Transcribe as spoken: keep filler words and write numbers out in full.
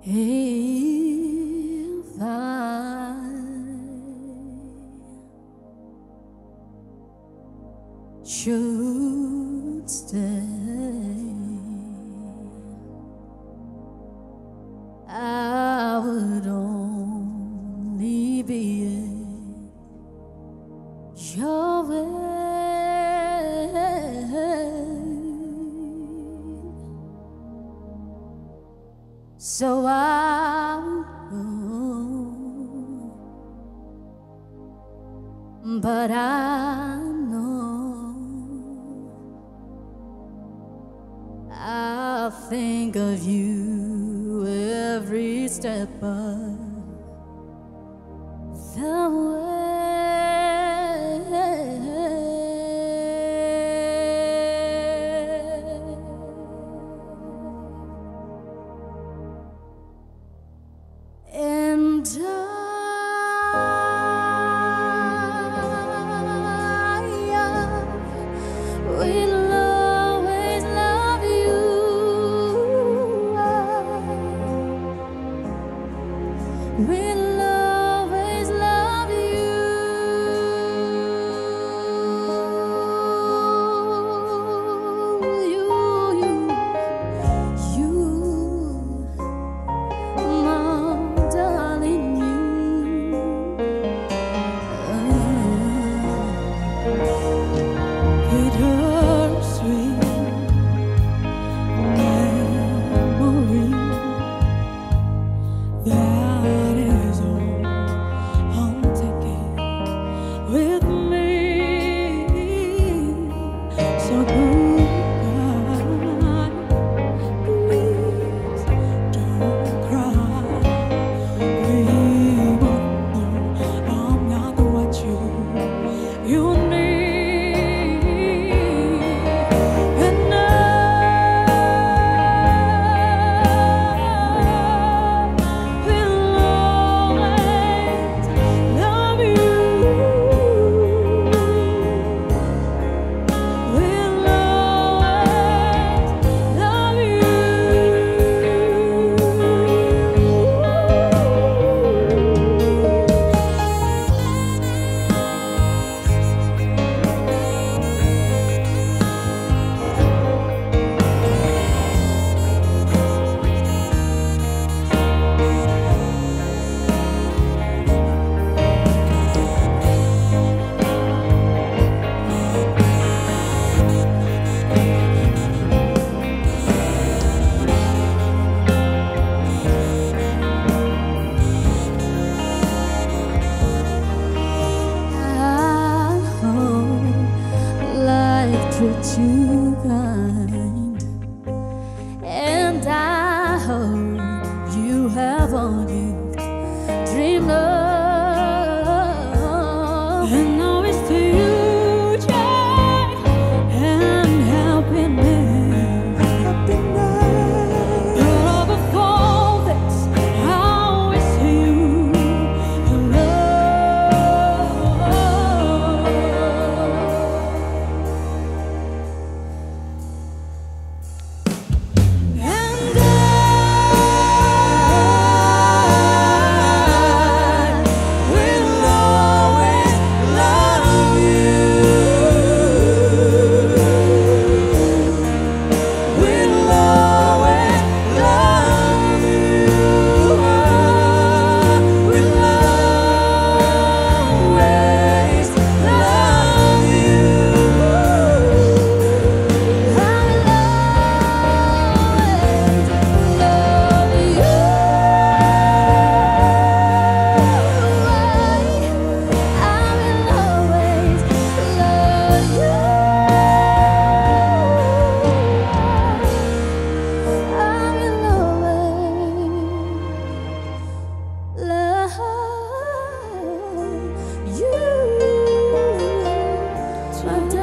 If I should stay, I would only be in your way. So I will go, but I know I'll think of you every step of the way. And I will always love you. I will always love you. You, you, you, my darling, you. It hurts, sweet memory. That is all I'm taking with me. So goodbye, please don't cry. We both know I'm not what you you need. And I will always love you. Will always love you. I hope life treats you kind, and I hope you have all you dreamed of. And now it's to you, joy and happiness. But above all this, I wish you love. And I will always love you. Will always love you. Will always love you. I will always love you. I will always love you. I will always love you. My